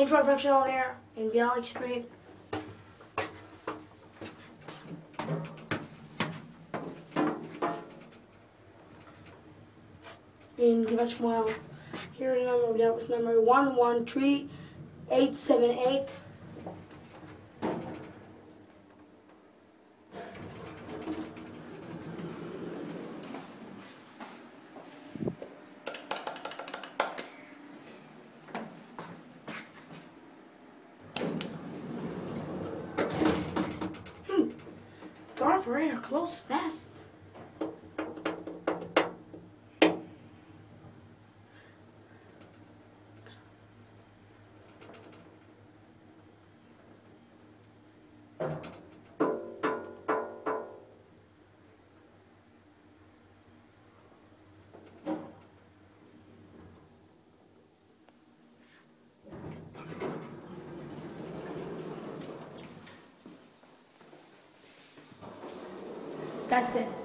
Intro production over here in Bialik Street. In Givat Shmuel. Here the number, that was number 113878. The operator closed fast. That's it.